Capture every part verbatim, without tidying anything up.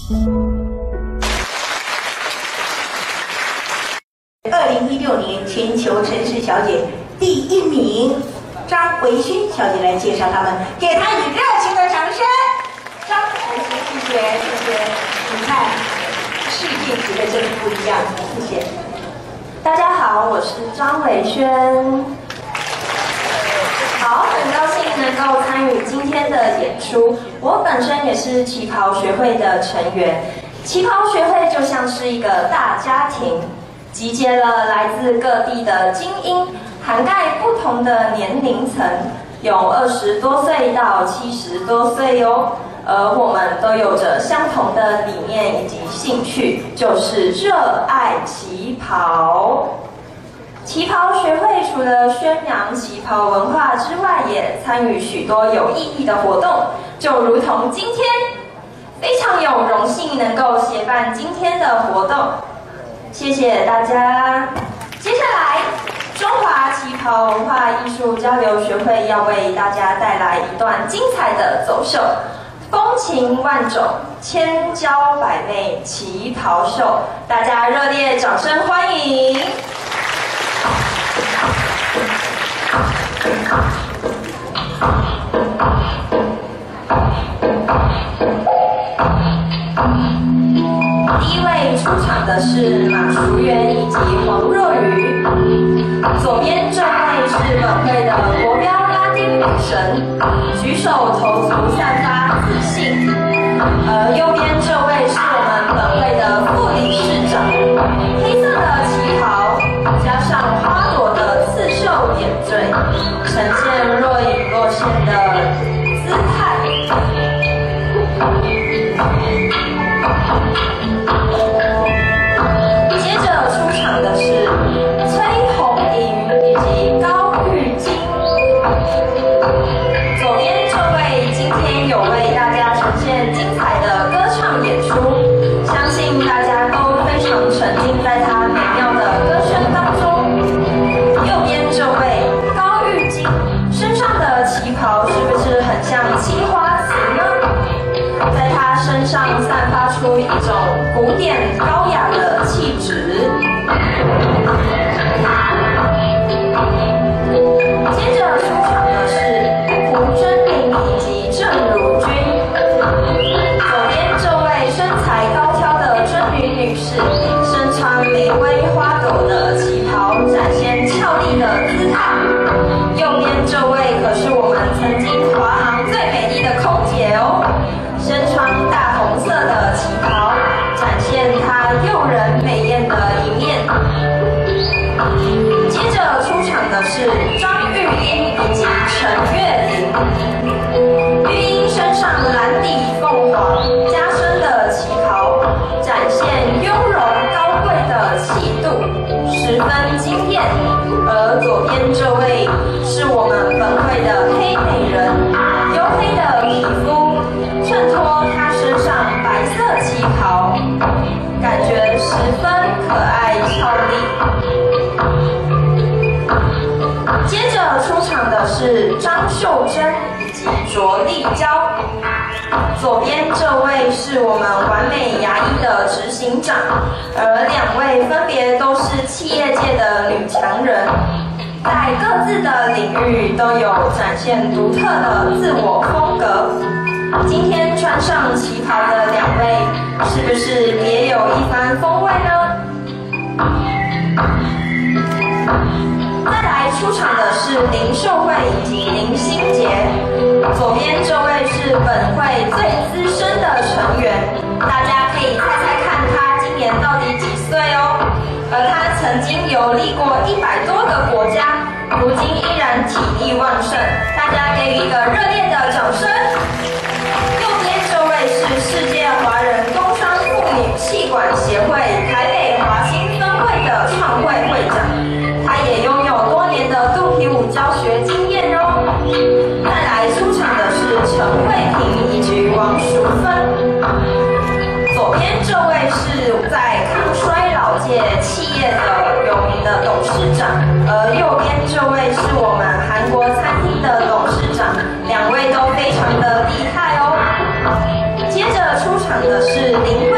二零一六年全球城市小姐第一名张维勋小姐来介绍他们，给她以热情的掌声。张维勋，谢谢谢谢。你看，世界级的真不一样，谢谢。 大家好，我是张维轩。好，很高兴能够参与今天的演出。我本身也是旗袍学会的成员。旗袍学会就像是一个大家庭，集结了来自各地的精英，涵盖不同的年龄层，有二十多岁到七十多岁哟。而我们都有着相同的理念以及兴趣，就是热爱旗袍。旗袍学会除了宣扬旗袍文化之外，也参与许多有意义的活动，就如同今天，非常有荣幸能够协办今天的活动。谢谢大家。接下来，中华旗袍文化艺术交流学会要为大家带来一段精彩的走秀。风情万种，千娇百媚旗袍秀，大家热烈掌声欢迎！第一位出场的是马淑媛以及黄若雨，左边这位是本会的国标拉丁女神，举手投足散发自信。而右边这位是我们本会的副理事长，黑色的旗袍加上花朵的刺绣点缀，呈现若隐若现的姿态。接着出场的是崔红莹以及高玉晶。左边这位今天有为大家呈现精彩的歌唱演出，相信大家都非常沉浸在她美妙的歌声当中。右边这位高玉晶身上的旗袍是不是很像青花瓷呢？在她身上散发出一种古典高雅的气质。接着出场的是胡真玲以及郑如君。左边这位身材高挑的真女女士，身穿玫瑰花朵的旗袍，展现俏丽的姿态。右边这位可是我们曾经华航最美丽的空姐哦，身穿大红色的旗袍，展现她诱人美艳的一面。接着出场的是张玉英以及陈月玲。玉英身上蓝底凤凰加身的旗袍，展现雍容高贵的气度，十分惊艳。而左边这位是我们本会的黑美人，黝黑的皮肤衬托她身上白色旗袍，感觉十分可爱俏丽。接着出场的是张秀珍以及卓丽娇。左边这位是我们完美牙医的执行长，而两位分别都是企业界的女强人，在各自的领域都有展现独特的自我风格。今天穿上旗袍的两位，是不是别有一番风味呢？再来出场的是林秀慧以及林心洁。左边这位是本会最资深的成员，大家可以猜猜看他今年到底几岁哦。而他曾经游历过一百多个国家，如今依然体力旺盛，大家给予一个热烈的掌声。右边这位是世界华人工商妇女气管协会台北华兴分会的创会会长，他也拥有多年的肚皮舞教学经验哦。再来出场的是陈慧萍以及王淑芬。左边这位是在抗衰老界企业的有名的董事长，而右边这位是我们韩国餐厅的董事长，两位都非常的厉害哦。接着出场的是林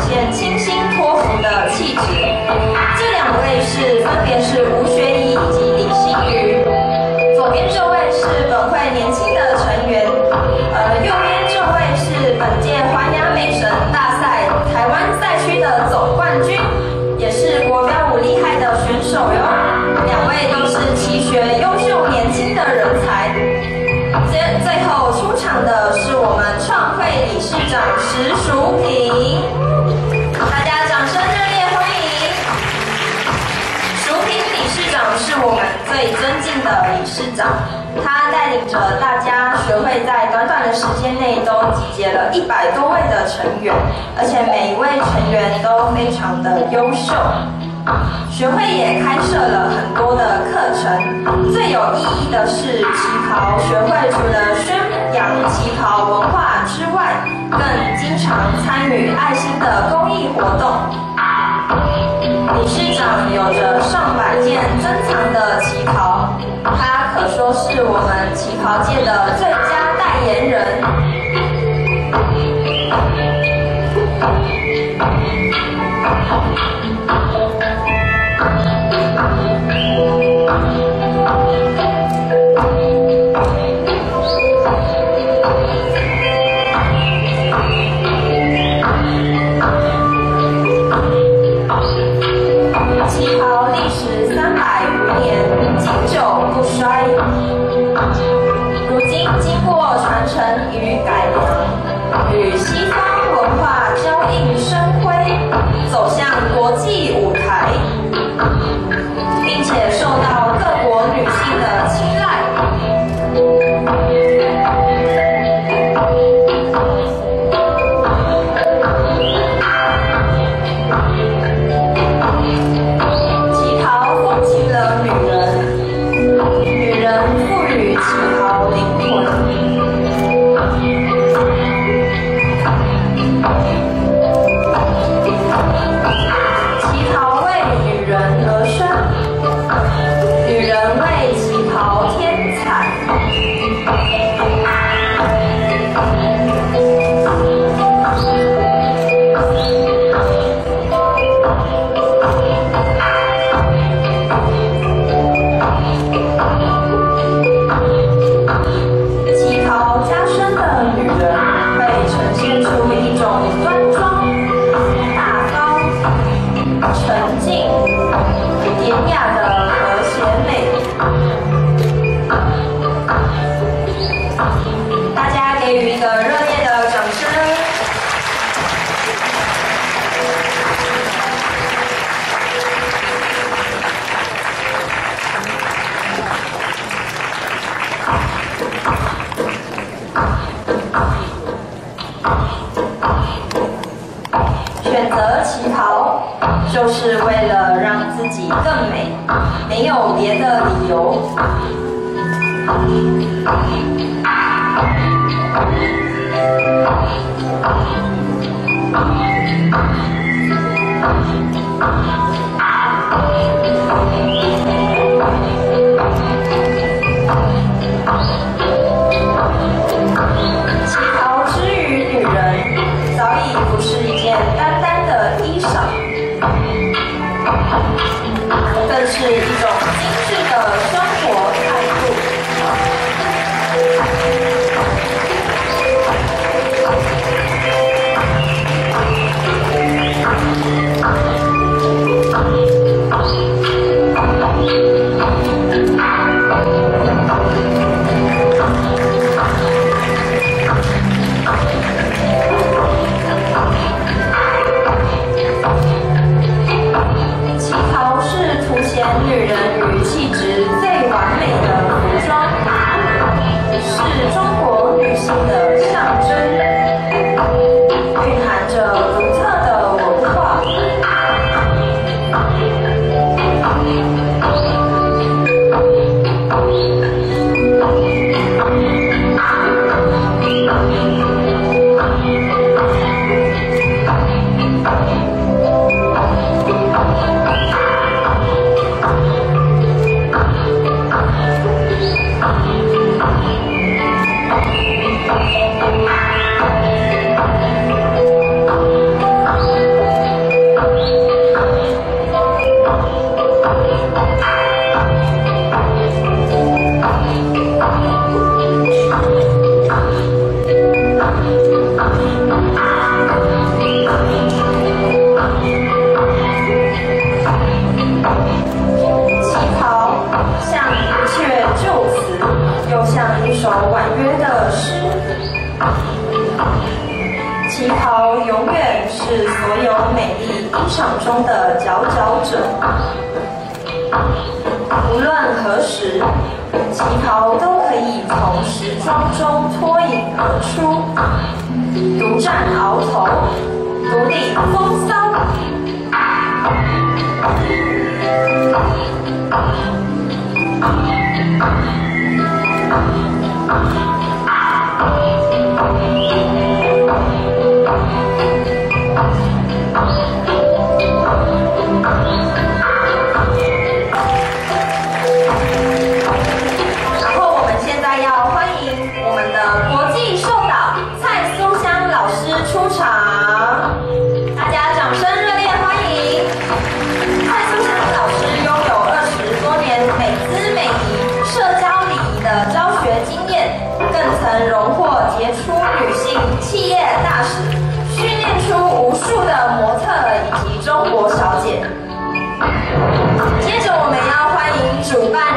现清新托福的气质。这两位是分别是吴学怡以及李欣瑜。左边这位是本会年轻的成员，呃，右边这位是本届环亚美神大赛台湾赛区的总冠军，也是国标舞厉害的选手哟。两位都是奇学优秀年轻的人才。最最后出场的是我们创会理事长石淑萍，大家掌声热烈欢迎。淑萍理事长是我们最尊敬的理事长，他带领着大家学会在短短的时间内都集结了一百多位的成员，而且每一位成员都非常的优秀。学会也开设了很多的课程，最有意义的是旗袍学会除了宣扬旗袍文化之外，更经常参与爱心的公益活动。理事长有着上百件珍藏的旗袍，他可说是我们旗袍界的最佳代言人。旗袍历史三百余年，经久不衰。如今经过传承与改良，与西方文化交映生辉，走向国际舞台，并且受到各国女性的青睐。旗袍风起了女人，女人赋予旗袍灵魂。旗袍为女人而生，女人为旗袍添彩。旗袍加身的女人会呈现出一种端庄、大方、沉静、典雅的和谐美。大家给予一个热烈的掌声。选择旗袍，就是为了让自己更美，没有别的理由。旗袍之于女人，早已不是一件单单的衣裳，更是一种精致的生活态度。 衣裳中的佼佼者。无论何时，旗袍都可以从时装中脱颖而出，独占鳌头，独领风骚。曾荣获杰出女性企业大使，训练出无数的模特以及中国小姐。接着，我们要欢迎主办